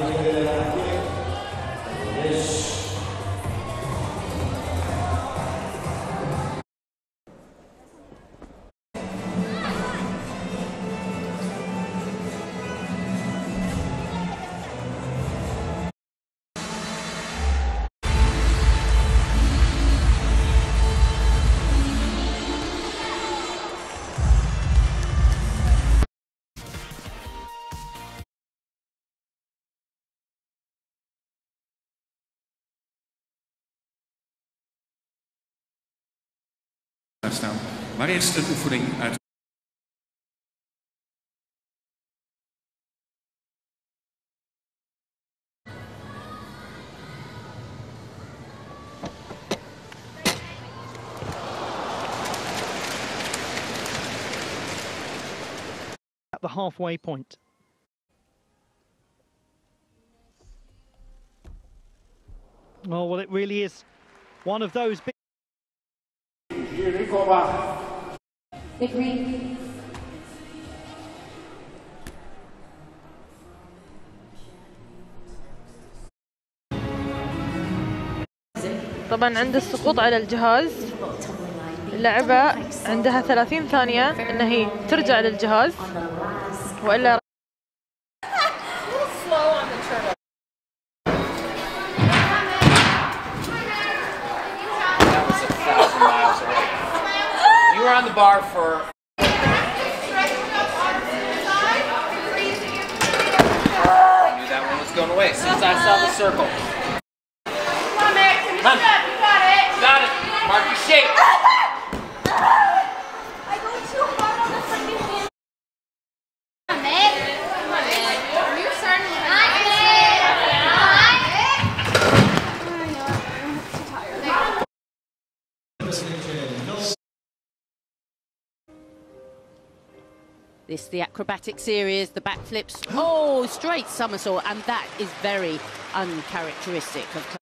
Staan. Maar eerst een oefening uit. At the halfway point. Oh, well, it really is one of those big. The green. طبعا عند السقوط على الجهاز اللاعبة عندها 30 ثانية ان هي ترجع للجهاز والا You were on the bar for. I knew that one was going away since I saw the circle. Come on, Max. Finish it up. You got it. Got it. Mark your shape. I go too hard on the freaking hand. Come on, Max. Come on, Max. You're starting to Max. This the acrobatic series, the backflips, oh, straight somersault, and that is very uncharacteristic of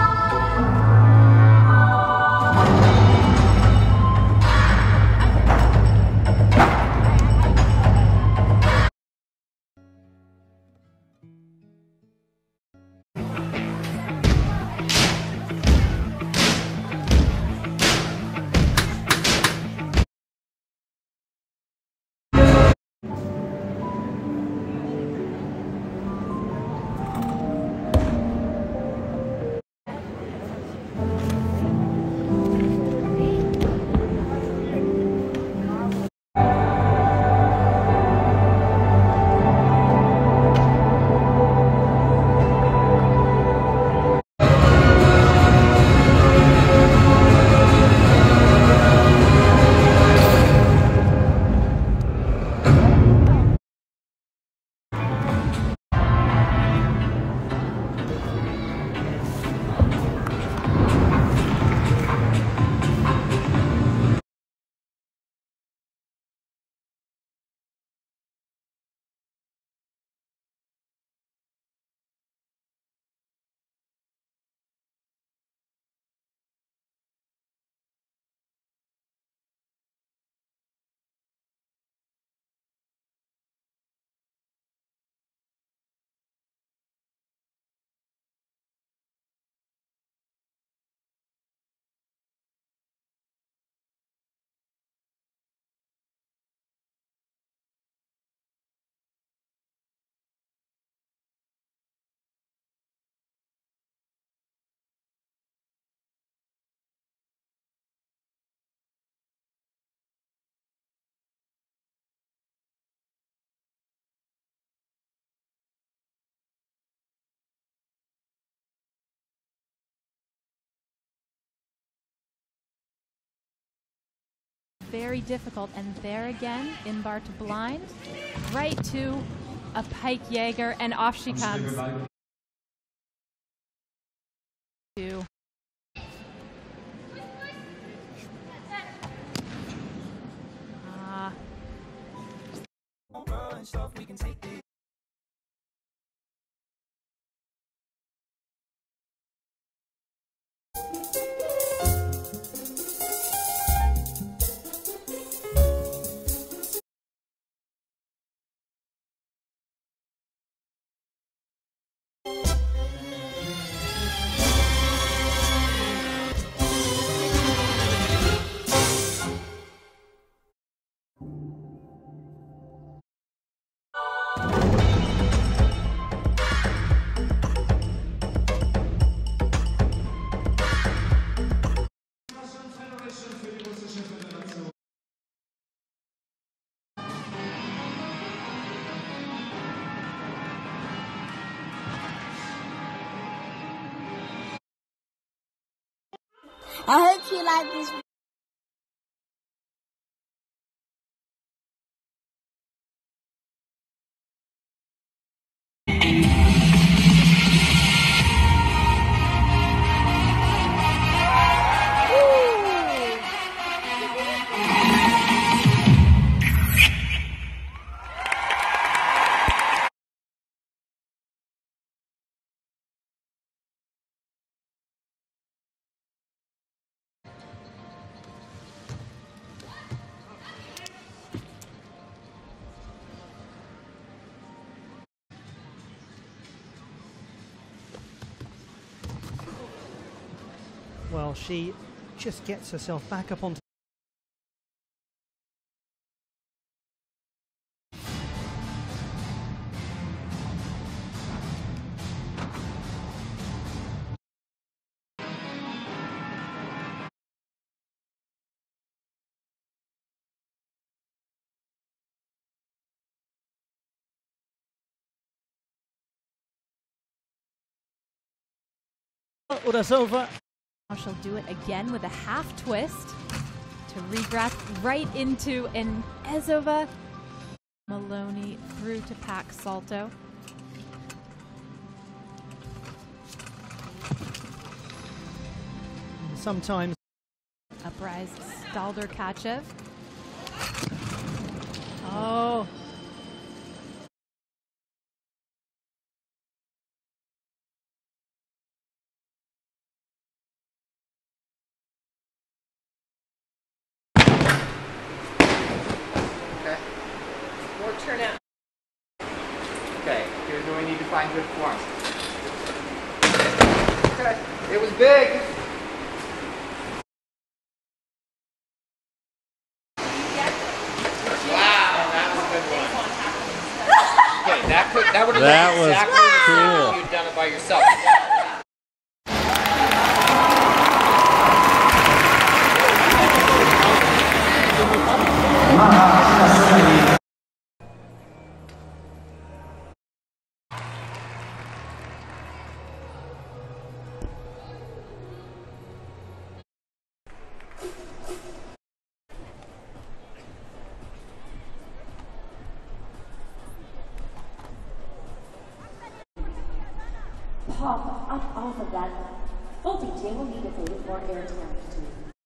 very difficult, and there again, in bar to blind, right to a pike Jaeger, and off she comes. I hope you like this. Well, she just gets herself back up onto. Urasova. Now she'll do it again with a half twist to regrasp right into an Ezova. Maloney through to pack salto. Sometimes. Uprise Stalder-Kachev. Oh. More turnout. Okay, here's where we need to find good form. Okay, it was big. Wow, that was a good one. Okay, that would have been exactly the same if you'd done it by yourself. Pop up off of that. Faulty Jim will need a little more air time to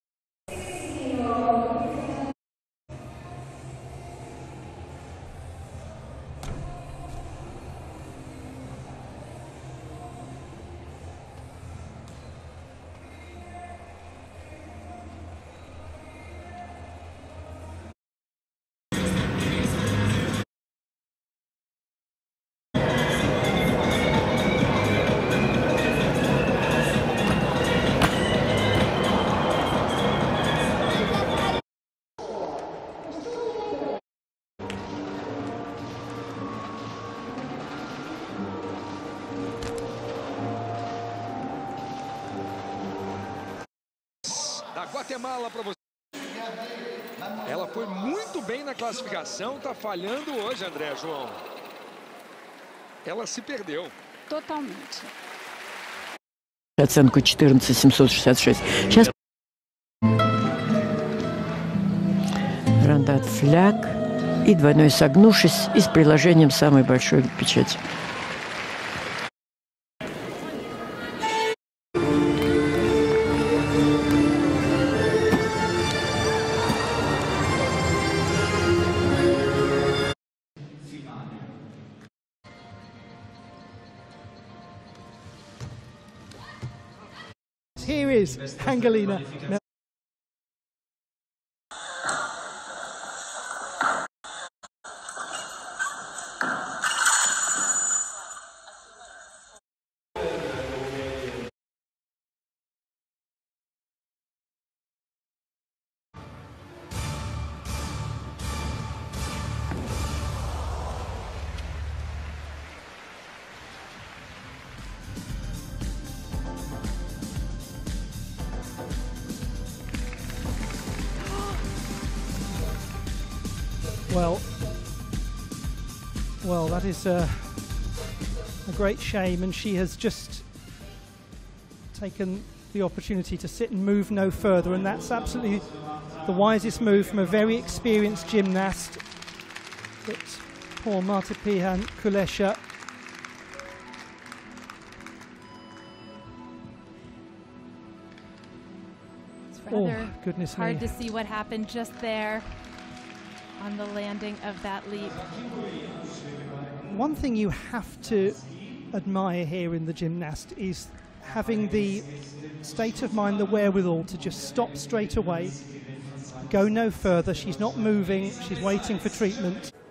da Guatemala para você. Ela foi muito bem na classificação, tá falhando hoje, André João. Ela se perdeu. Totalmente. Оценку 14,766. Сейчас рандат фляг и двойной согнувшись и с приложением самой большой печати. Here is Angelina. Well, that is a great shame, and she has just taken the opportunity to sit and move no further, and that's absolutely the wisest move from a very experienced gymnast. But poor Marta-Pihan Kulesha. It's rather goodness hard me. to see what happened just there on the landing of that leap. One thing you have to admire here in the gymnast is having the state of mind, the wherewithal to just stop straight away, go no further. She's not moving, she's waiting for treatment.